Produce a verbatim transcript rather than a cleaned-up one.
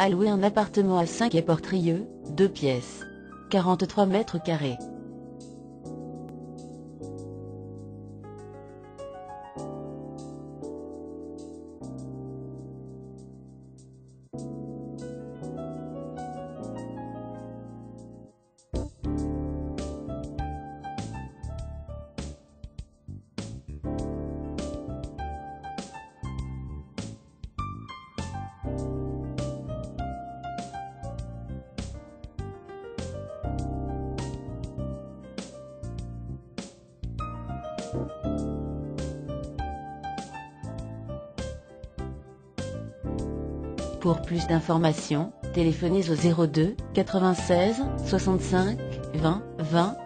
A loué un appartement à Saint-Quay-Portrieux, deux pièces. quarante-trois mètres carrés. Pour plus d'informations, téléphonez au zéro deux quatre-vingt-seize soixante-cinq vingt vingt